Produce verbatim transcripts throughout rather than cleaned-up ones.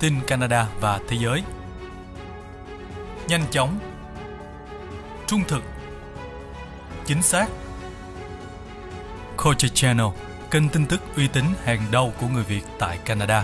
tin Canada và thế giới. Nhanh chóng, trung thực, chính xác. Culture Channel, kênh tin tức uy tín hàng đầu của người Việt tại Canada.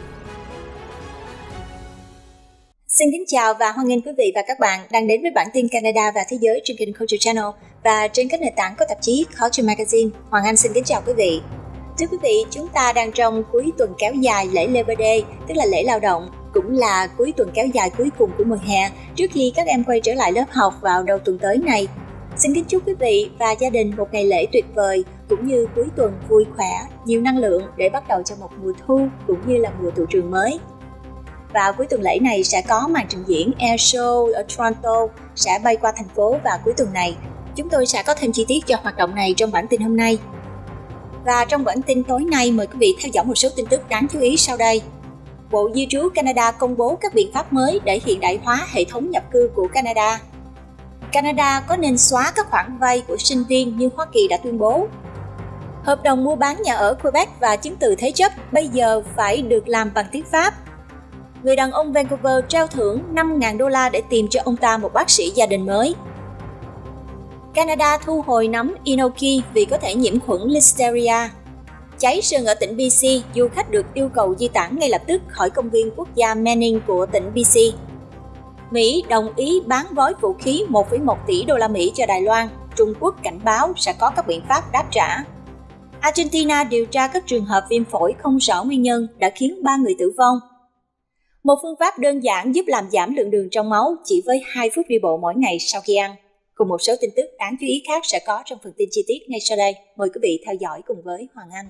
Xin kính chào và hoan nghênh quý vị và các bạn đang đến với bản tin Canada và thế giới trên kênh Culture Channel và trên các nền tảng có tạp chí Culture Magazine. Hoàng Anh xin kính chào quý vị. Thưa quý vị, chúng ta đang trong cuối tuần kéo dài lễ Labor Day, tức là lễ lao động, cũng là cuối tuần kéo dài cuối cùng của mùa hè trước khi các em quay trở lại lớp học vào đầu tuần tới này. Xin kính chúc quý vị và gia đình một ngày lễ tuyệt vời cũng như cuối tuần vui khỏe, nhiều năng lượng để bắt đầu cho một mùa thu cũng như là mùa tụ trường mới. Và cuối tuần lễ này sẽ có màn trình diễn Air Show ở Toronto sẽ bay qua thành phố vào cuối tuần này. Chúng tôi sẽ có thêm chi tiết cho hoạt động này trong bản tin hôm nay. Và trong bản tin tối nay mời quý vị theo dõi một số tin tức đáng chú ý sau đây. Bộ Di trú Canada công bố các biện pháp mới để hiện đại hóa hệ thống nhập cư của Canada. Canada có nên xóa các khoản vay của sinh viên như Hoa Kỳ đã tuyên bố. Hợp đồng mua bán nhà ở Quebec và chứng từ thế chấp bây giờ phải được làm bằng tiếng Pháp. Người đàn ông Vancouver treo thưởng năm nghìn đô la để tìm cho ông ta một bác sĩ gia đình mới. Canada thu hồi nấm Enoki vì có thể nhiễm khuẩn Listeria. Cháy rừng ở tỉnh bê xê, du khách được yêu cầu di tản ngay lập tức khỏi công viên quốc gia Manning của tỉnh bê xê. Mỹ đồng ý bán gói vũ khí một phẩy một tỷ đô la Mỹ cho Đài Loan. Trung Quốc cảnh báo sẽ có các biện pháp đáp trả. Argentina điều tra các trường hợp viêm phổi không rõ nguyên nhân đã khiến ba người tử vong. Một phương pháp đơn giản giúp làm giảm lượng đường trong máu chỉ với hai phút đi bộ mỗi ngày sau khi ăn. Cùng một số tin tức đáng chú ý khác sẽ có trong phần tin chi tiết ngay sau đây. Mời quý vị theo dõi cùng với Hoàng Anh.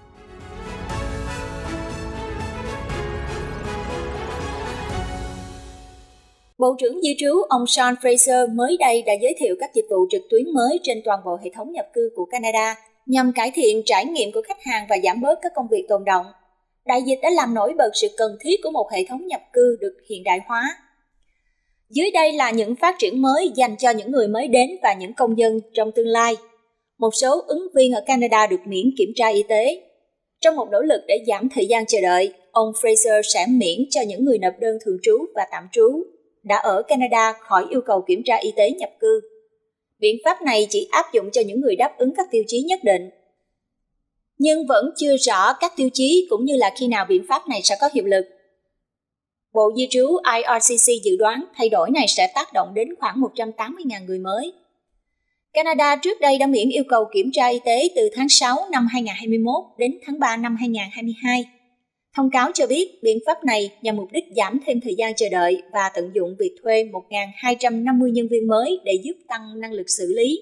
Bộ trưởng Di trú ông Sean Fraser mới đây đã giới thiệu các dịch vụ trực tuyến mới trên toàn bộ hệ thống nhập cư của Canada nhằm cải thiện trải nghiệm của khách hàng và giảm bớt các công việc tồn đọng. Đại dịch đã làm nổi bật sự cần thiết của một hệ thống nhập cư được hiện đại hóa. Dưới đây là những phát triển mới dành cho những người mới đến và những công dân trong tương lai. Một số ứng viên ở Canada được miễn kiểm tra y tế. Trong một nỗ lực để giảm thời gian chờ đợi, ông Fraser sẽ miễn cho những người nộp đơn thường trú và tạm trú đã ở Canada khỏi yêu cầu kiểm tra y tế nhập cư. Biện pháp này chỉ áp dụng cho những người đáp ứng các tiêu chí nhất định. Nhưng vẫn chưa rõ các tiêu chí cũng như là khi nào biện pháp này sẽ có hiệu lực. Bộ Di trú i rờ xê xê dự đoán thay đổi này sẽ tác động đến khoảng một trăm tám mươi nghìn người mới. Canada trước đây đã miễn yêu cầu kiểm tra y tế từ tháng sáu năm hai nghìn không trăm hai mươi mốt đến tháng ba năm hai nghìn không trăm hai mươi hai. Thông cáo cho biết biện pháp này nhằm mục đích giảm thêm thời gian chờ đợi và tận dụng việc thuê một nghìn hai trăm năm mươi nhân viên mới để giúp tăng năng lực xử lý.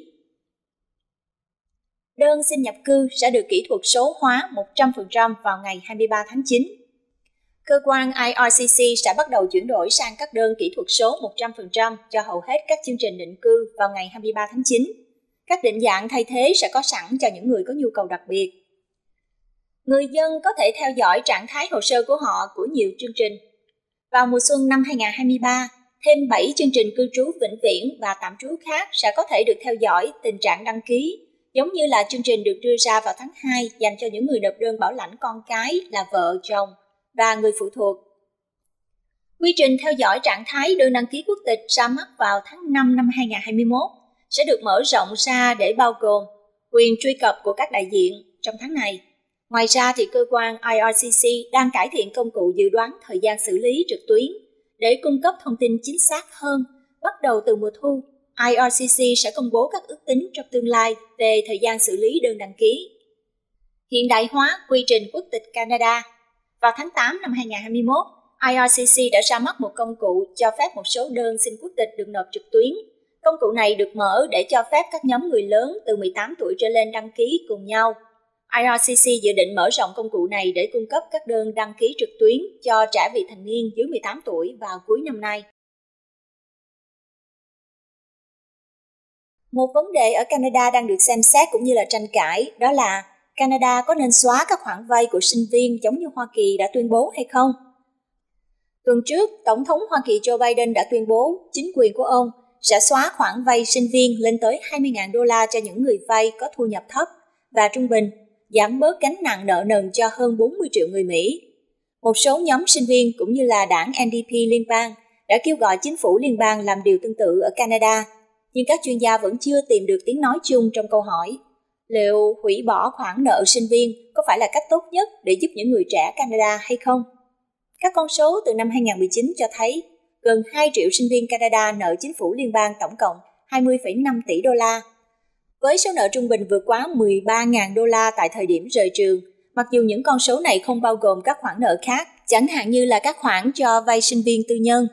Đơn xin nhập cư sẽ được kỹ thuật số hóa một trăm phần trăm vào ngày hai mươi ba tháng chín. Cơ quan i rờ xê xê sẽ bắt đầu chuyển đổi sang các đơn kỹ thuật số một trăm phần trăm cho hầu hết các chương trình định cư vào ngày hai mươi ba tháng chín. Các định dạng thay thế sẽ có sẵn cho những người có nhu cầu đặc biệt. Người dân có thể theo dõi trạng thái hồ sơ của họ của nhiều chương trình. Vào mùa xuân năm hai nghìn không trăm hai mươi ba, thêm bảy chương trình cư trú vĩnh viễn và tạm trú khác sẽ có thể được theo dõi tình trạng đăng ký, giống như là chương trình được đưa ra vào tháng hai dành cho những người nộp đơn bảo lãnh con cái là vợ, chồng và người phụ thuộc. Quy trình theo dõi trạng thái đơn đăng ký quốc tịch ra mắt vào tháng năm năm hai nghìn không trăm hai mươi mốt sẽ được mở rộng ra để bao gồm quyền truy cập của các đại diện trong tháng này. Ngoài ra thì cơ quan i rờ xê xê đang cải thiện công cụ dự đoán thời gian xử lý trực tuyến để cung cấp thông tin chính xác hơn. Bắt đầu từ mùa thu, i rờ xê xê sẽ công bố các ước tính trong tương lai về thời gian xử lý đơn đăng ký. Hiện đại hóa quy trình quốc tịch Canada. Vào tháng tám năm hai nghìn không trăm hai mươi mốt, i rờ xê xê đã ra mắt một công cụ cho phép một số đơn xin quốc tịch được nộp trực tuyến. Công cụ này được mở để cho phép các nhóm người lớn từ mười tám tuổi trở lên đăng ký cùng nhau. i rờ xê xê dự định mở rộng công cụ này để cung cấp các đơn đăng ký trực tuyến cho trẻ vị thành niên dưới mười tám tuổi vào cuối năm nay. Một vấn đề ở Canada đang được xem xét cũng như là tranh cãi, đó là Canada có nên xóa các khoản vay của sinh viên giống như Hoa Kỳ đã tuyên bố hay không? Tuần trước, Tổng thống Hoa Kỳ Joe Biden đã tuyên bố chính quyền của ông sẽ xóa khoản vay sinh viên lên tới hai mươi nghìn đô la cho những người vay có thu nhập thấp và trung bình, giảm bớt gánh nặng nợ nần cho hơn bốn mươi triệu người Mỹ. Một số nhóm sinh viên cũng như là đảng N D P liên bang đã kêu gọi chính phủ liên bang làm điều tương tự ở Canada, nhưng các chuyên gia vẫn chưa tìm được tiếng nói chung trong câu hỏi liệu hủy bỏ khoản nợ sinh viên có phải là cách tốt nhất để giúp những người trẻ Canada hay không. Các con số từ năm hai không một chín cho thấy gần hai triệu sinh viên Canada nợ chính phủ liên bang tổng cộng hai mươi phẩy năm tỷ đô la, với số nợ trung bình vượt quá mười ba nghìn đô la tại thời điểm rời trường, mặc dù những con số này không bao gồm các khoản nợ khác, chẳng hạn như là các khoản cho vay sinh viên tư nhân.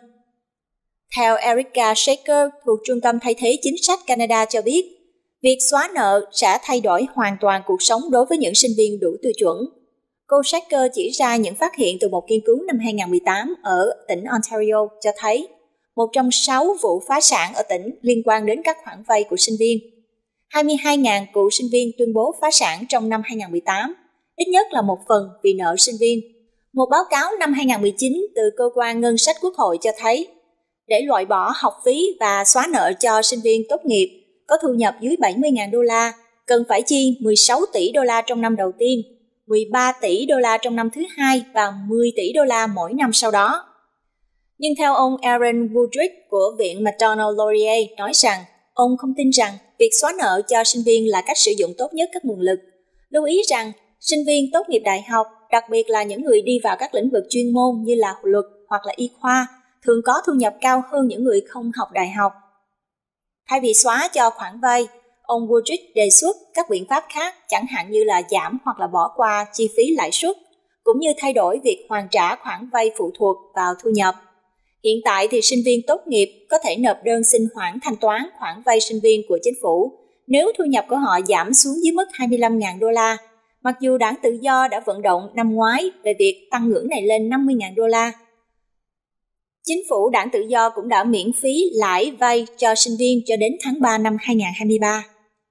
Theo Erica Shaker thuộc Trung tâm Thay thế Chính sách Canada cho biết, việc xóa nợ sẽ thay đổi hoàn toàn cuộc sống đối với những sinh viên đủ tiêu chuẩn. Cô Shaker chỉ ra những phát hiện từ một nghiên cứu năm hai không một tám ở tỉnh Ontario cho thấy một trong sáu vụ phá sản ở tỉnh liên quan đến các khoản vay của sinh viên. hai mươi hai nghìn cựu sinh viên tuyên bố phá sản trong năm hai không một tám, ít nhất là một phần vì nợ sinh viên. Một báo cáo năm hai không một chín từ Cơ quan Ngân sách Quốc hội cho thấy, để loại bỏ học phí và xóa nợ cho sinh viên tốt nghiệp có thu nhập dưới bảy mươi nghìn đô la, cần phải chi mười sáu tỷ đô la trong năm đầu tiên, mười ba tỷ đô la trong năm thứ hai và mười tỷ đô la mỗi năm sau đó. Nhưng theo ông Aaron Woodrick của Viện McDonald-Laurier nói rằng, ông không tin rằng việc xóa nợ cho sinh viên là cách sử dụng tốt nhất các nguồn lực. Lưu ý rằng, sinh viên tốt nghiệp đại học, đặc biệt là những người đi vào các lĩnh vực chuyên môn như là luật hoặc là y khoa, thường có thu nhập cao hơn những người không học đại học. Thay vì xóa cho khoản vay, ông Woodrick đề xuất các biện pháp khác, chẳng hạn như là giảm hoặc là bỏ qua chi phí lãi suất, cũng như thay đổi việc hoàn trả khoản vay phụ thuộc vào thu nhập. Hiện tại thì sinh viên tốt nghiệp có thể nộp đơn xin hoãn thanh toán khoản vay sinh viên của chính phủ nếu thu nhập của họ giảm xuống dưới mức hai mươi lăm nghìn đô la, mặc dù Đảng Tự do đã vận động năm ngoái về việc tăng ngưỡng này lên năm mươi nghìn đô la. Chính phủ Đảng Tự do cũng đã miễn phí lãi vay cho sinh viên cho đến tháng ba năm hai không hai ba.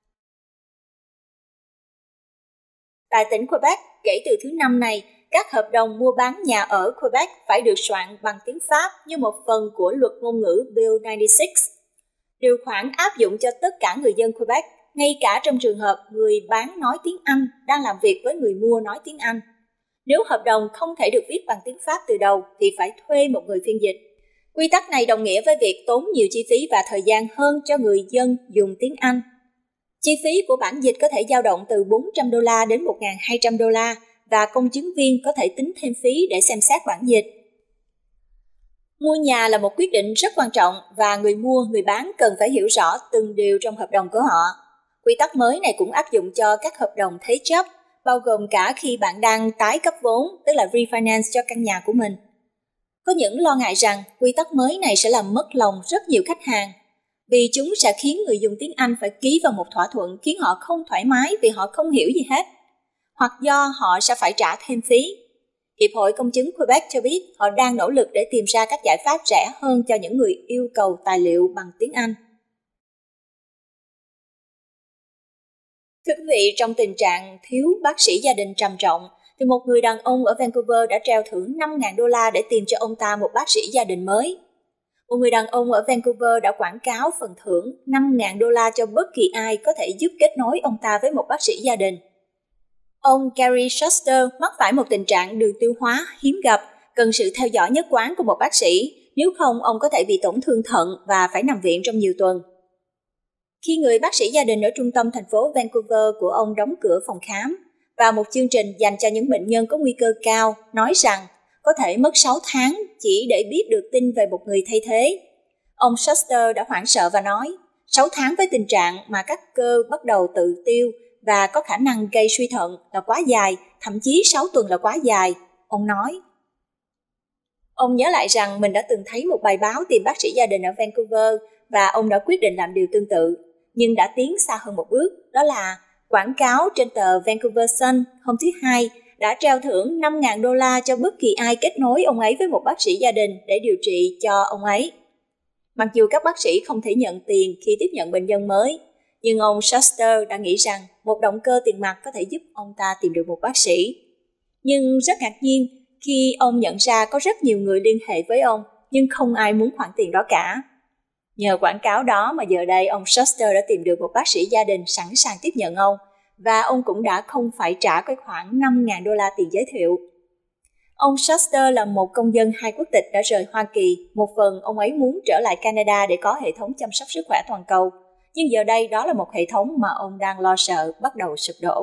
Tại tỉnh Quebec, kể từ thứ năm này, các hợp đồng mua bán nhà ở Quebec phải được soạn bằng tiếng Pháp như một phần của luật ngôn ngữ Bill chín mươi sáu. Điều khoản áp dụng cho tất cả người dân Quebec, ngay cả trong trường hợp người bán nói tiếng Anh đang làm việc với người mua nói tiếng Anh. Nếu hợp đồng không thể được viết bằng tiếng Pháp từ đầu thì phải thuê một người phiên dịch. Quy tắc này đồng nghĩa với việc tốn nhiều chi phí và thời gian hơn cho người dân dùng tiếng Anh. Chi phí của bản dịch có thể dao động từ bốn trăm đô la đến một nghìn hai trăm đô la và công chứng viên có thể tính thêm phí để xem xét bản dịch. Mua nhà là một quyết định rất quan trọng và người mua, người bán cần phải hiểu rõ từng điều trong hợp đồng của họ. Quy tắc mới này cũng áp dụng cho các hợp đồng thế chấp, bao gồm cả khi bạn đang tái cấp vốn, tức là refinance cho căn nhà của mình. Có những lo ngại rằng quy tắc mới này sẽ làm mất lòng rất nhiều khách hàng, vì chúng sẽ khiến người dùng tiếng Anh phải ký vào một thỏa thuận khiến họ không thoải mái vì họ không hiểu gì hết, hoặc do họ sẽ phải trả thêm phí. Hiệp hội Công chứng Quebec cho biết họ đang nỗ lực để tìm ra các giải pháp rẻ hơn cho những người yêu cầu tài liệu bằng tiếng Anh. Thưa quý vị, trong tình trạng thiếu bác sĩ gia đình trầm trọng, thì một người đàn ông ở Vancouver đã treo thưởng năm nghìn đô la để tìm cho ông ta một bác sĩ gia đình mới. Một người đàn ông ở Vancouver đã quảng cáo phần thưởng năm nghìn đô la cho bất kỳ ai có thể giúp kết nối ông ta với một bác sĩ gia đình. Ông Gary Shuster mắc phải một tình trạng đường tiêu hóa hiếm gặp, cần sự theo dõi nhất quán của một bác sĩ, nếu không ông có thể bị tổn thương thận và phải nằm viện trong nhiều tuần. Khi người bác sĩ gia đình ở trung tâm thành phố Vancouver của ông đóng cửa phòng khám và một chương trình dành cho những bệnh nhân có nguy cơ cao nói rằng có thể mất sáu tháng chỉ để biết được tin về một người thay thế, ông Shuster đã hoảng sợ và nói, sáu tháng với tình trạng mà các cơ bắt đầu tự tiêu và có khả năng gây suy thận là quá dài, thậm chí sáu tuần là quá dài, ông nói. Ông nhớ lại rằng mình đã từng thấy một bài báo tìm bác sĩ gia đình ở Vancouver và ông đã quyết định làm điều tương tự, nhưng đã tiến xa hơn một bước, đó là quảng cáo trên tờ Vancouver Sun hôm thứ Hai đã treo thưởng năm nghìn đô la cho bất kỳ ai kết nối ông ấy với một bác sĩ gia đình để điều trị cho ông ấy. Mặc dù các bác sĩ không thể nhận tiền khi tiếp nhận bệnh nhân mới, nhưng ông Shuster đã nghĩ rằng một động cơ tiền mặt có thể giúp ông ta tìm được một bác sĩ. Nhưng rất ngạc nhiên khi ông nhận ra có rất nhiều người liên hệ với ông, nhưng không ai muốn khoản tiền đó cả. Nhờ quảng cáo đó mà giờ đây ông Shuster đã tìm được một bác sĩ gia đình sẵn sàng tiếp nhận ông, và ông cũng đã không phải trả cái khoản năm nghìn đô la tiền giới thiệu. Ông Shuster là một công dân hai quốc tịch đã rời Hoa Kỳ. Một phần ông ấy muốn trở lại Canada để có hệ thống chăm sóc sức khỏe toàn cầu. Nhưng giờ đây đó là một hệ thống mà ông đang lo sợ bắt đầu sụp đổ.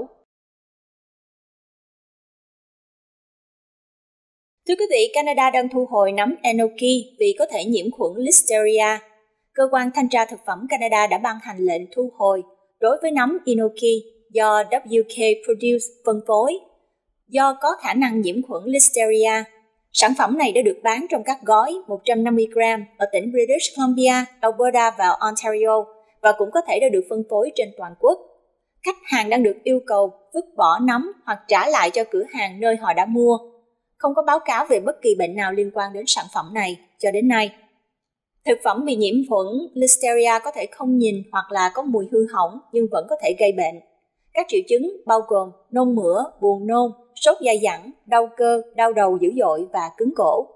Thưa quý vị, Canada đang thu hồi nấm enoki vì có thể nhiễm khuẩn Listeria. Cơ quan thanh tra thực phẩm Canada đã ban hành lệnh thu hồi đối với nấm enoki do W K Produce phân phối do có khả năng nhiễm khuẩn Listeria. Sản phẩm này đã được bán trong các gói một trăm năm mươi gram ở tỉnh British Columbia, Alberta và Ontario và cũng có thể đã được phân phối trên toàn quốc. Khách hàng đang được yêu cầu vứt bỏ nấm hoặc trả lại cho cửa hàng nơi họ đã mua. Không có báo cáo về bất kỳ bệnh nào liên quan đến sản phẩm này cho đến nay. Thực phẩm bị nhiễm khuẩn Listeria có thể không nhìn hoặc là có mùi hư hỏng nhưng vẫn có thể gây bệnh. Các triệu chứng bao gồm nôn mửa, buồn nôn, sốt dai dẳng, đau cơ, đau đầu dữ dội và cứng cổ.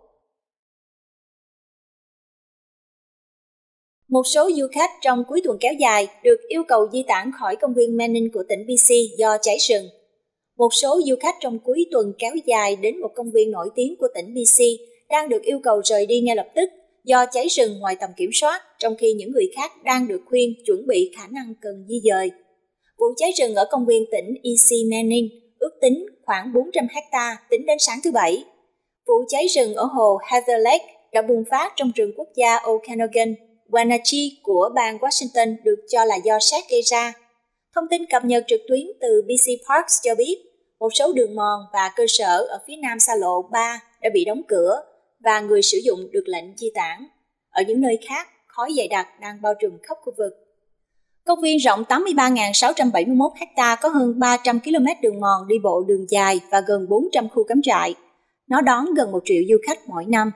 Một số du khách trong cuối tuần kéo dài được yêu cầu di tản khỏi công viên Menin của tỉnh bê xê do cháy rừng. Một số du khách trong cuối tuần kéo dài đến một công viên nổi tiếng của tỉnh bê xê đang được yêu cầu rời đi ngay lập tức do cháy rừng ngoài tầm kiểm soát, trong khi những người khác đang được khuyên chuẩn bị khả năng cần di dời. Vụ cháy rừng ở công viên tỉnh e xê Manning ước tính khoảng bốn trăm héc ta tính đến sáng thứ Bảy. Vụ cháy rừng ở hồ Heather Lake đã bùng phát trong rừng quốc gia Okanogan, Wenatchee của bang Washington được cho là do sét gây ra. Thông tin cập nhật trực tuyến từ bê xê Parks cho biết một số đường mòn và cơ sở ở phía nam xa lộ ba đã bị đóng cửa và người sử dụng được lệnh di tản. Ở những nơi khác, khói dày đặc đang bao trùm khắp khu vực. Công viên rộng tám mươi ba nghìn sáu trăm bảy mươi mốt héc ta có hơn ba trăm ki lô mét đường mòn đi bộ đường dài và gần bốn trăm khu cắm trại. Nó đón gần một triệu du khách mỗi năm.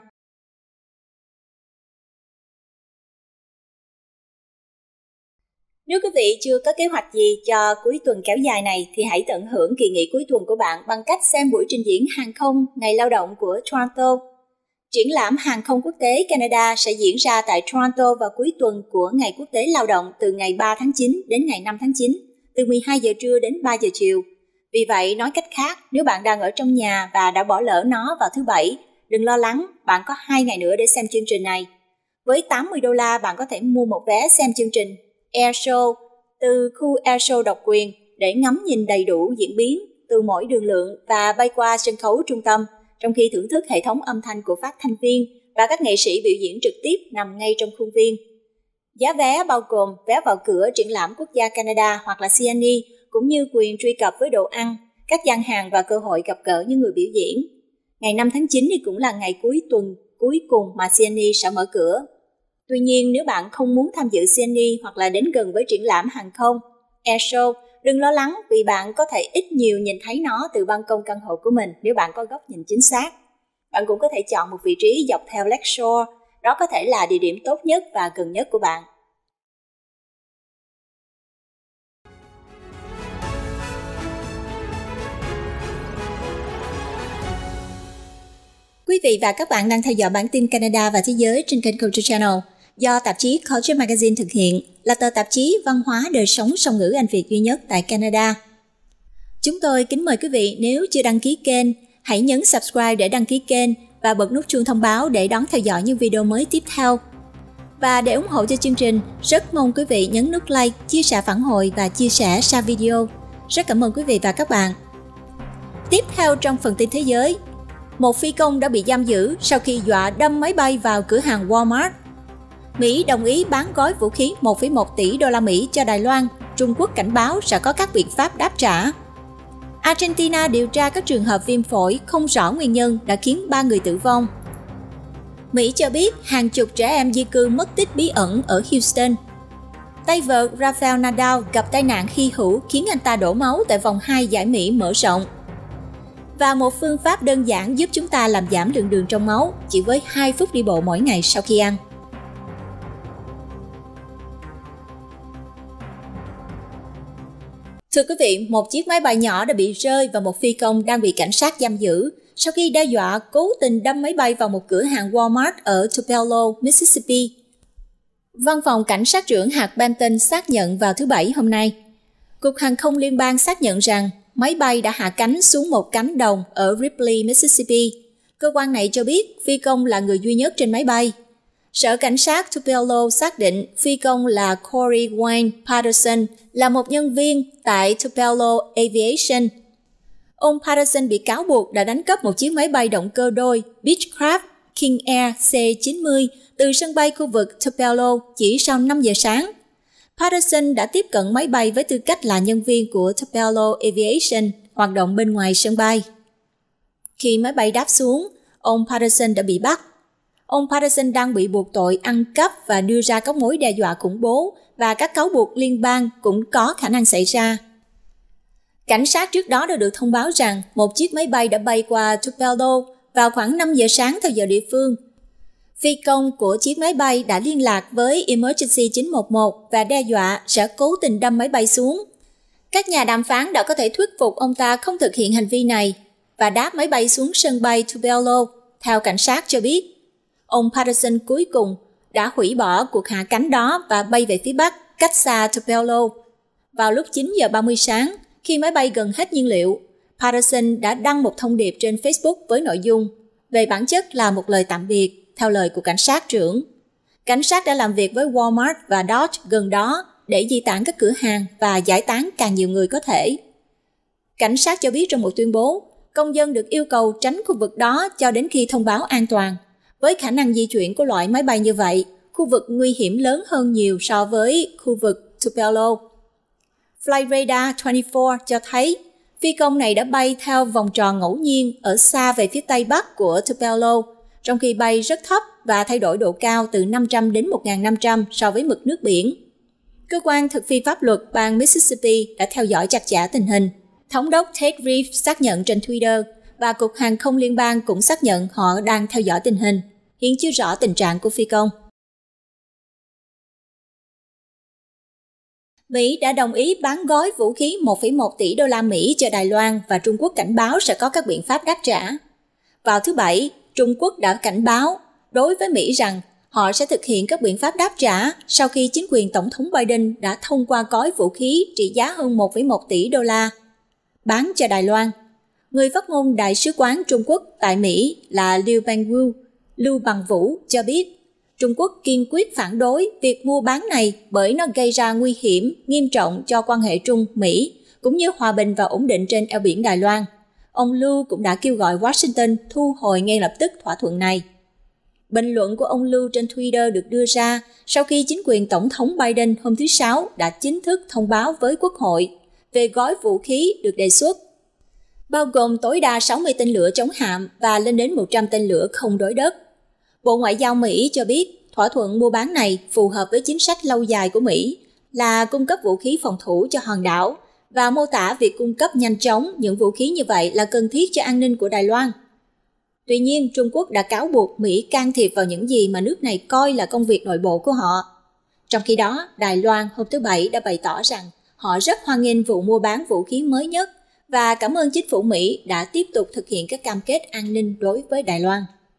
Nếu quý vị chưa có kế hoạch gì cho cuối tuần kéo dài này thì hãy tận hưởng kỳ nghỉ cuối tuần của bạn bằng cách xem buổi trình diễn hàng không Ngày Lao động của Toronto. Triển lãm hàng không quốc tế Canada sẽ diễn ra tại Toronto vào cuối tuần của Ngày Quốc tế Lao động từ ngày ba tháng chín đến ngày năm tháng chín, từ mười hai giờ trưa đến ba giờ chiều. Vì vậy, nói cách khác, nếu bạn đang ở trong nhà và đã bỏ lỡ nó vào thứ Bảy, đừng lo lắng, bạn có hai ngày nữa để xem chương trình này. Với tám mươi đô la, bạn có thể mua một vé xem chương trình Air Show từ khu Air Show độc quyền để ngắm nhìn đầy đủ diễn biến từ mỗi đường lượng và bay qua sân khấu trung tâm, trong khi thưởng thức hệ thống âm thanh của phát thanh viên và các nghệ sĩ biểu diễn trực tiếp nằm ngay trong khuôn viên. Giá vé bao gồm vé vào cửa triển lãm quốc gia Canada hoặc là xê en e, cũng như quyền truy cập với đồ ăn, các gian hàng và cơ hội gặp gỡ những người biểu diễn. Ngày năm tháng chín thì cũng là ngày cuối tuần cuối cùng mà xê en e sẽ mở cửa. Tuy nhiên, nếu bạn không muốn tham dự xê en e hoặc là đến gần với triển lãm hàng không Air Show, đừng lo lắng vì bạn có thể ít nhiều nhìn thấy nó từ ban công căn hộ của mình nếu bạn có góc nhìn chính xác. Bạn cũng có thể chọn một vị trí dọc theo Lake Shore, đó có thể là địa điểm tốt nhất và gần nhất của bạn. Quý vị và các bạn đang theo dõi bản tin Canada và Thế giới trên kênh Culture Channel do tạp chí Culture Magazine thực hiện, là tờ tạp chí văn hóa đời sống song ngữ Anh Việt duy nhất tại Canada. Chúng tôi kính mời quý vị nếu chưa đăng ký kênh, hãy nhấn subscribe để đăng ký kênh và bật nút chuông thông báo để đón theo dõi những video mới tiếp theo. Và để ủng hộ cho chương trình, rất mong quý vị nhấn nút like, chia sẻ phản hồi và chia sẻ share video. Rất cảm ơn quý vị và các bạn. Tiếp theo trong phần tin thế giới, một phi công đã bị giam giữ sau khi dọa đâm máy bay vào cửa hàng Walmart. Mỹ đồng ý bán gói vũ khí một phẩy một tỷ đô la Mỹ cho Đài Loan. Trung Quốc cảnh báo sẽ có các biện pháp đáp trả. Argentina điều tra các trường hợp viêm phổi không rõ nguyên nhân đã khiến ba người tử vong. Mỹ cho biết hàng chục trẻ em di cư mất tích bí ẩn ở Houston. Tay vợt Rafael Nadal gặp tai nạn hy hữu khiến anh ta đổ máu tại vòng hai giải Mỹ mở rộng. Và một phương pháp đơn giản giúp chúng ta làm giảm lượng đường trong máu chỉ với hai phút đi bộ mỗi ngày sau khi ăn. Thưa quý vị, một chiếc máy bay nhỏ đã bị rơi và một phi công đang bị cảnh sát giam giữ sau khi đe dọa cố tình đâm máy bay vào một cửa hàng Walmart ở Tupelo, Mississippi. Văn phòng Cảnh sát trưởng hạt Benton xác nhận vào thứ Bảy hôm nay. Cục Hàng không Liên bang xác nhận rằng máy bay đã hạ cánh xuống một cánh đồng ở Ripley, Mississippi. Cơ quan này cho biết phi công là người duy nhất trên máy bay. Sở Cảnh sát Tupelo xác định phi công là Corey Wayne Patterson là một nhân viên tại Tupelo Aviation. Ông Patterson bị cáo buộc đã đánh cắp một chiếc máy bay động cơ đôi Beechcraft King Air C chín mươi từ sân bay khu vực Tupelo chỉ sau năm giờ sáng. Patterson đã tiếp cận máy bay với tư cách là nhân viên của Tupelo Aviation hoạt động bên ngoài sân bay. Khi máy bay đáp xuống, ông Patterson đã bị bắt. Ông Patterson đang bị buộc tội ăn cắp và đưa ra các mối đe dọa khủng bố và các cáo buộc liên bang cũng có khả năng xảy ra. Cảnh sát trước đó đã được thông báo rằng một chiếc máy bay đã bay qua Tupelo vào khoảng năm giờ sáng theo giờ địa phương. Phi công của chiếc máy bay đã liên lạc với Emergency chín một một và đe dọa sẽ cố tình đâm máy bay xuống. Các nhà đàm phán đã có thể thuyết phục ông ta không thực hiện hành vi này và đáp máy bay xuống sân bay Tupelo, theo cảnh sát cho biết. Ông Patterson cuối cùng đã hủy bỏ cuộc hạ cánh đó và bay về phía bắc, cách xa Tupelo. Vào lúc chín giờ ba mươi sáng, khi máy bay gần hết nhiên liệu, Patterson đã đăng một thông điệp trên Facebook với nội dung về bản chất là một lời tạm biệt, theo lời của cảnh sát trưởng. Cảnh sát đã làm việc với Walmart và Dodge gần đó để di tản các cửa hàng và giải tán càng nhiều người có thể. Cảnh sát cho biết trong một tuyên bố, công dân được yêu cầu tránh khu vực đó cho đến khi thông báo an toàn. Với khả năng di chuyển của loại máy bay như vậy, khu vực nguy hiểm lớn hơn nhiều so với khu vực Tupelo. Flightradar hai mươi bốn cho thấy phi công này đã bay theo vòng tròn ngẫu nhiên ở xa về phía tây bắc của Tupelo, trong khi bay rất thấp và thay đổi độ cao từ năm trăm đến một nghìn năm trăm so với mực nước biển. Cơ quan thực thi pháp luật bang Mississippi đã theo dõi chặt chẽ tình hình. Thống đốc Ted Reeves xác nhận trên Twitter và Cục Hàng không Liên bang cũng xác nhận họ đang theo dõi tình hình. Hiện chưa rõ tình trạng của phi công. Mỹ đã đồng ý bán gói vũ khí một phẩy một tỷ đô la Mỹ cho Đài Loan và Trung Quốc cảnh báo sẽ có các biện pháp đáp trả. Vào thứ Bảy, Trung Quốc đã cảnh báo đối với Mỹ rằng họ sẽ thực hiện các biện pháp đáp trả sau khi chính quyền Tổng thống Biden đã thông qua gói vũ khí trị giá hơn một phẩy một tỷ đô la bán cho Đài Loan. Người phát ngôn Đại sứ quán Trung Quốc tại Mỹ là Liu Bangwu, Lưu Bằng Vũ cho biết Trung Quốc kiên quyết phản đối việc mua bán này bởi nó gây ra nguy hiểm nghiêm trọng cho quan hệ Trung-Mỹ cũng như hòa bình và ổn định trên eo biển Đài Loan. Ông Lưu cũng đã kêu gọi Washington thu hồi ngay lập tức thỏa thuận này. Bình luận của ông Lưu trên Twitter được đưa ra sau khi chính quyền Tổng thống Biden hôm thứ Sáu đã chính thức thông báo với Quốc hội về gói vũ khí được đề xuất, bao gồm tối đa sáu mươi tên lửa chống hạm và lên đến một trăm tên lửa không đối đất. Bộ Ngoại giao Mỹ cho biết thỏa thuận mua bán này phù hợp với chính sách lâu dài của Mỹ là cung cấp vũ khí phòng thủ cho hòn đảo và mô tả việc cung cấp nhanh chóng những vũ khí như vậy là cần thiết cho an ninh của Đài Loan. Tuy nhiên, Trung Quốc đã cáo buộc Mỹ can thiệp vào những gì mà nước này coi là công việc nội bộ của họ. Trong khi đó, Đài Loan hôm thứ Bảy đã bày tỏ rằng họ rất hoan nghênh vụ mua bán vũ khí mới nhất và cảm ơn chính phủ Mỹ đã tiếp tục thực hiện các cam kết an ninh đối với Đài Loan.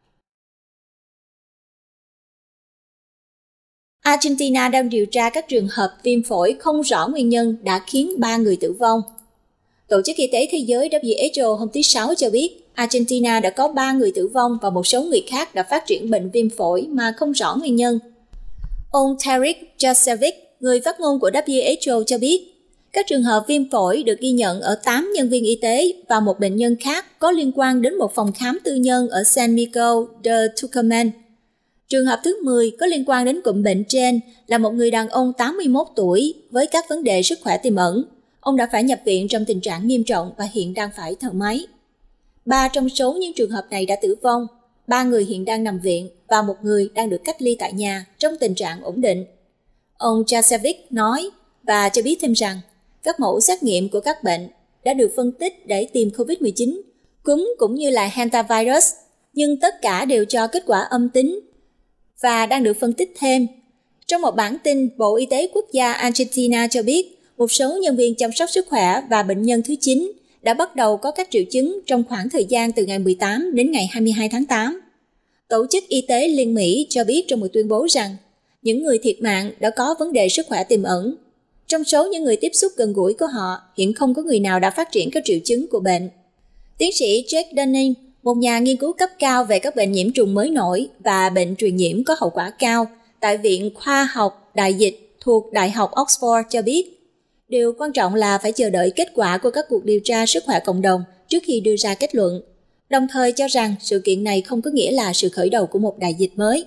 Argentina đang điều tra các trường hợp viêm phổi không rõ nguyên nhân đã khiến ba người tử vong. Tổ chức Y tế Thế giới W H O hôm thứ Sáu cho biết Argentina đã có ba người tử vong và một số người khác đã phát triển bệnh viêm phổi mà không rõ nguyên nhân. Ông Tarik Jasevic, người phát ngôn của W H O cho biết, các trường hợp viêm phổi được ghi nhận ở tám nhân viên y tế và một bệnh nhân khác có liên quan đến một phòng khám tư nhân ở San Miguel de Tucumán. Trường hợp thứ mười có liên quan đến cụm bệnh trên là một người đàn ông tám mươi mốt tuổi với các vấn đề sức khỏe tiềm ẩn. Ông đã phải nhập viện trong tình trạng nghiêm trọng và hiện đang phải thở máy. Ba trong số những trường hợp này đã tử vong, ba người hiện đang nằm viện và một người đang được cách ly tại nhà trong tình trạng ổn định. Ông Jasevic nói và cho biết thêm rằng các mẫu xét nghiệm của các bệnh đã được phân tích để tìm covid mười chín, cúm cũng như là hantavirus, nhưng tất cả đều cho kết quả âm tính và đang được phân tích thêm. Trong một bản tin, Bộ Y tế Quốc gia Argentina cho biết một số nhân viên chăm sóc sức khỏe và bệnh nhân thứ chín đã bắt đầu có các triệu chứng trong khoảng thời gian từ ngày mười tám đến ngày hai mươi hai tháng tám. Tổ chức Y tế Liên Mỹ cho biết trong một tuyên bố rằng những người thiệt mạng đã có vấn đề sức khỏe tiềm ẩn. Trong số những người tiếp xúc gần gũi của họ, hiện không có người nào đã phát triển các triệu chứng của bệnh. Tiến sĩ Jack Dunning, một nhà nghiên cứu cấp cao về các bệnh nhiễm trùng mới nổi và bệnh truyền nhiễm có hậu quả cao tại Viện Khoa học Đại dịch thuộc Đại học Oxford cho biết, điều quan trọng là phải chờ đợi kết quả của các cuộc điều tra sức khỏe cộng đồng trước khi đưa ra kết luận, đồng thời cho rằng sự kiện này không có nghĩa là sự khởi đầu của một đại dịch mới.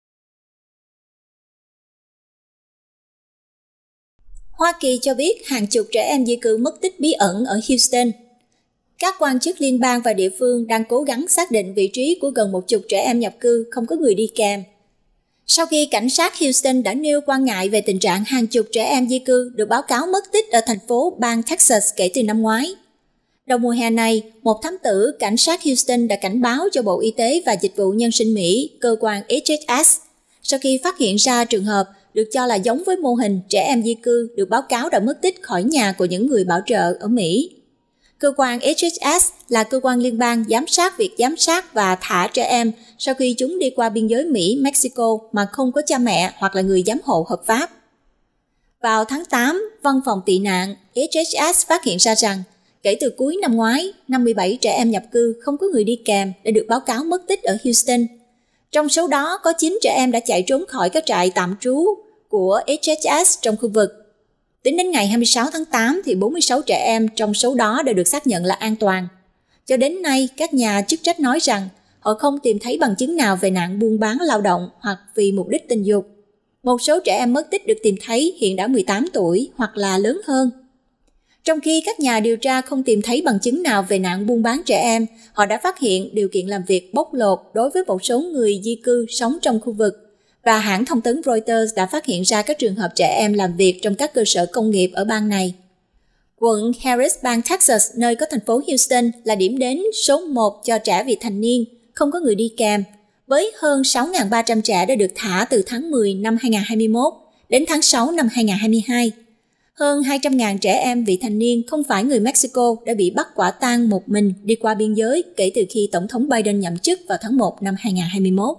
Hoa Kỳ cho biết hàng chục trẻ em di cư mất tích bí ẩn ở Houston. Các quan chức liên bang và địa phương đang cố gắng xác định vị trí của gần một chục trẻ em nhập cư không có người đi kèm. Sau khi cảnh sát Houston đã nêu quan ngại về tình trạng hàng chục trẻ em di cư được báo cáo mất tích ở thành phố bang Texas kể từ năm ngoái. Đầu mùa hè này, một thám tử cảnh sát Houston đã cảnh báo cho Bộ Y tế và Dịch vụ Nhân sinh Mỹ, cơ quan H H S, sau khi phát hiện ra trường hợp được cho là giống với mô hình trẻ em di cư được báo cáo đã mất tích khỏi nhà của những người bảo trợ ở Mỹ. Cơ quan H H S là cơ quan liên bang giám sát việc giám sát và thả trẻ em sau khi chúng đi qua biên giới Mỹ-Mexico mà không có cha mẹ hoặc là người giám hộ hợp pháp. Vào tháng tám, Văn phòng tị nạn H H S phát hiện ra rằng kể từ cuối năm ngoái, năm mươi bảy trẻ em nhập cư không có người đi kèm đã được báo cáo mất tích ở Houston. Trong số đó có chín trẻ em đã chạy trốn khỏi các trại tạm trú của H H S trong khu vực. Tính đến ngày hai mươi sáu tháng tám thì bốn mươi sáu trẻ em trong số đó đã được xác nhận là an toàn. Cho đến nay, các nhà chức trách nói rằng họ không tìm thấy bằng chứng nào về nạn buôn bán lao động hoặc vì mục đích tình dục. Một số trẻ em mất tích được tìm thấy hiện đã mười tám tuổi hoặc là lớn hơn. Trong khi các nhà điều tra không tìm thấy bằng chứng nào về nạn buôn bán trẻ em, họ đã phát hiện điều kiện làm việc bóc lột đối với một số người di cư sống trong khu vực. Và hãng thông tấn Reuters đã phát hiện ra các trường hợp trẻ em làm việc trong các cơ sở công nghiệp ở bang này. Quận Harris, bang Texas, nơi có thành phố Houston, là điểm đến số một cho trẻ vị thành niên, không có người đi kèm, với hơn sáu nghìn ba trăm trẻ đã được thả từ tháng mười năm hai nghìn không trăm hai mươi mốt đến tháng sáu năm hai nghìn không trăm hai mươi hai. Hơn hai trăm nghìn trẻ em vị thành niên không phải người Mexico đã bị bắt quả tang một mình đi qua biên giới kể từ khi Tổng thống Biden nhậm chức vào tháng một năm hai nghìn không trăm hai mươi mốt.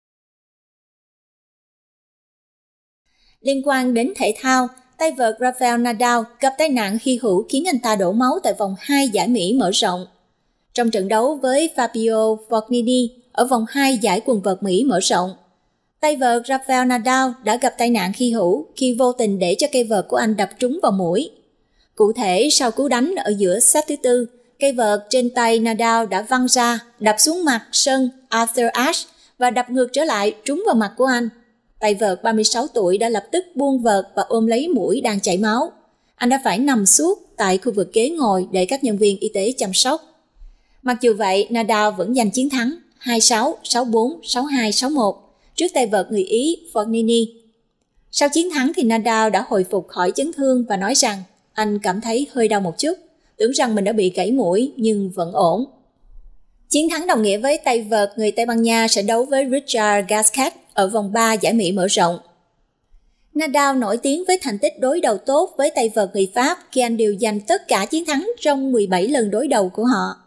Liên quan đến thể thao, tay vợt Rafael Nadal gặp tai nạn hy hữu khiến anh ta đổ máu tại vòng hai giải Mỹ mở rộng. Trong trận đấu với Fabio Fognini ở vòng hai giải quần vợt Mỹ mở rộng, tay vợt Rafael Nadal đã gặp tai nạn hy hữu khi vô tình để cho cây vợt của anh đập trúng vào mũi. Cụ thể, sau cú đánh ở giữa set thứ tư, cây vợt trên tay Nadal đã văng ra, đập xuống mặt sân Arthur Ashe và đập ngược trở lại trúng vào mặt của anh. Tay vợt ba mươi sáu tuổi đã lập tức buông vợt và ôm lấy mũi đang chảy máu. Anh đã phải nằm suốt tại khu vực ghế ngồi để các nhân viên y tế chăm sóc. Mặc dù vậy, Nadal vẫn giành chiến thắng hai sáu, sáu bốn, sáu hai, sáu một trước tay vợt người Ý Fognini. Sau chiến thắng thì Nadal đã hồi phục khỏi chấn thương và nói rằng anh cảm thấy hơi đau một chút, tưởng rằng mình đã bị gãy mũi nhưng vẫn ổn. Chiến thắng đồng nghĩa với tay vợt người Tây Ban Nha sẽ đấu với Richard Gasquet ở vòng ba giải Mỹ mở rộng. Nadal nổi tiếng với thành tích đối đầu tốt với tay vợt người Pháp khi anh đều giành tất cả chiến thắng trong mười bảy lần đối đầu của họ.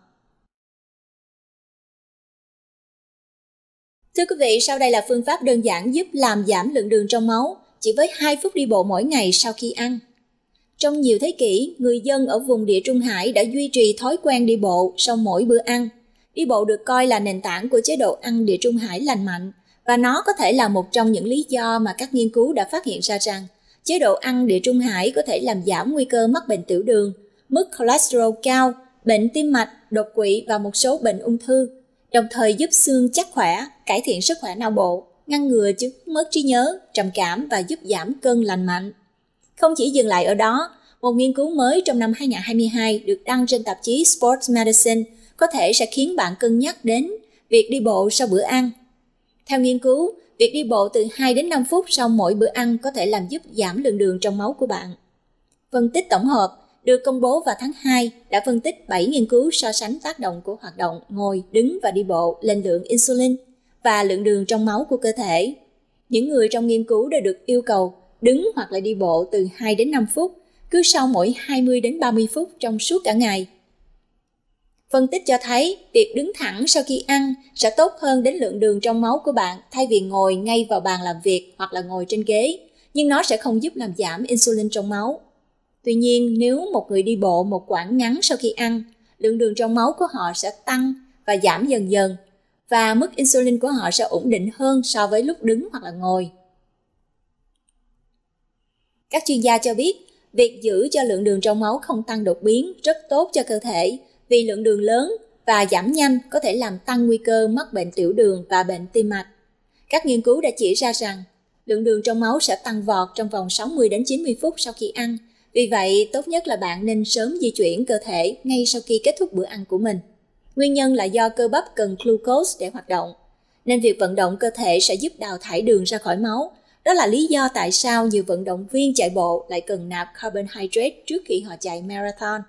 Thưa quý vị, sau đây là phương pháp đơn giản giúp làm giảm lượng đường trong máu chỉ với hai phút đi bộ mỗi ngày sau khi ăn. Trong nhiều thế kỷ, người dân ở vùng Địa Trung Hải đã duy trì thói quen đi bộ sau mỗi bữa ăn. Đi bộ được coi là nền tảng của chế độ ăn Địa Trung Hải lành mạnh, và nó có thể là một trong những lý do mà các nghiên cứu đã phát hiện ra rằng chế độ ăn Địa Trung Hải có thể làm giảm nguy cơ mắc bệnh tiểu đường, mức cholesterol cao, bệnh tim mạch, đột quỵ và một số bệnh ung thư, đồng thời giúp xương chắc khỏe, cải thiện sức khỏe não bộ, ngăn ngừa chứng mất trí nhớ, trầm cảm và giúp giảm cân lành mạnh. Không chỉ dừng lại ở đó, một nghiên cứu mới trong năm hai nghìn không trăm hai mươi hai được đăng trên tạp chí Sports Medicine có thể sẽ khiến bạn cân nhắc đến việc đi bộ sau bữa ăn. Theo nghiên cứu, việc đi bộ từ hai đến năm phút sau mỗi bữa ăn có thể làm giúp giảm lượng đường trong máu của bạn. Phân tích tổng hợp được công bố vào tháng hai đã phân tích bảy nghiên cứu so sánh tác động của hoạt động ngồi, đứng và đi bộ lên lượng insulin và lượng đường trong máu của cơ thể. Những người trong nghiên cứu đã được yêu cầu đứng hoặc là đi bộ từ hai đến năm phút, cứ sau mỗi hai mươi đến ba mươi phút trong suốt cả ngày. Phân tích cho thấy việc đứng thẳng sau khi ăn sẽ tốt hơn đến lượng đường trong máu của bạn thay vì ngồi ngay vào bàn làm việc hoặc là ngồi trên ghế, nhưng nó sẽ không giúp làm giảm insulin trong máu. Tuy nhiên, nếu một người đi bộ một quãng ngắn sau khi ăn, lượng đường trong máu của họ sẽ tăng và giảm dần dần, và mức insulin của họ sẽ ổn định hơn so với lúc đứng hoặc là ngồi. Các chuyên gia cho biết, việc giữ cho lượng đường trong máu không tăng đột biến rất tốt cho cơ thể, vì lượng đường lớn và giảm nhanh có thể làm tăng nguy cơ mắc bệnh tiểu đường và bệnh tim mạch. Các nghiên cứu đã chỉ ra rằng lượng đường trong máu sẽ tăng vọt trong vòng sáu mươi đến chín mươi phút sau khi ăn. Vì vậy, tốt nhất là bạn nên sớm di chuyển cơ thể ngay sau khi kết thúc bữa ăn của mình. Nguyên nhân là do cơ bắp cần glucose để hoạt động, nên việc vận động cơ thể sẽ giúp đào thải đường ra khỏi máu. Đó là lý do tại sao nhiều vận động viên chạy bộ lại cần nạp carbohydrate trước khi họ chạy marathon.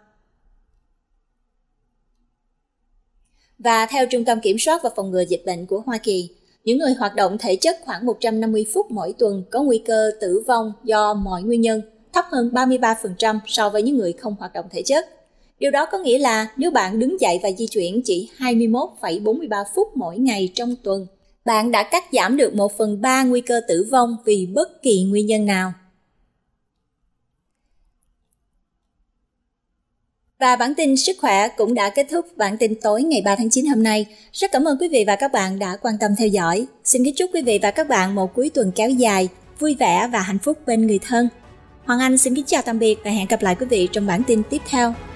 Và theo Trung tâm Kiểm soát và Phòng ngừa Dịch bệnh của Hoa Kỳ, những người hoạt động thể chất khoảng một trăm năm mươi phút mỗi tuần có nguy cơ tử vong do mọi nguyên nhân thấp hơn ba mươi ba phần trăm so với những người không hoạt động thể chất. Điều đó có nghĩa là nếu bạn đứng dậy và di chuyển chỉ hai mươi mốt phẩy bốn mươi ba phút mỗi ngày trong tuần, bạn đã cắt giảm được một phần ba nguy cơ tử vong vì bất kỳ nguyên nhân nào. Và bản tin sức khỏe cũng đã kết thúc bản tin tối ngày ba tháng chín hôm nay. Rất cảm ơn quý vị và các bạn đã quan tâm theo dõi. Xin kính chúc quý vị và các bạn một cuối tuần kéo dài, vui vẻ và hạnh phúc bên người thân. Hoàng Anh xin kính chào tạm biệt và hẹn gặp lại quý vị trong bản tin tiếp theo.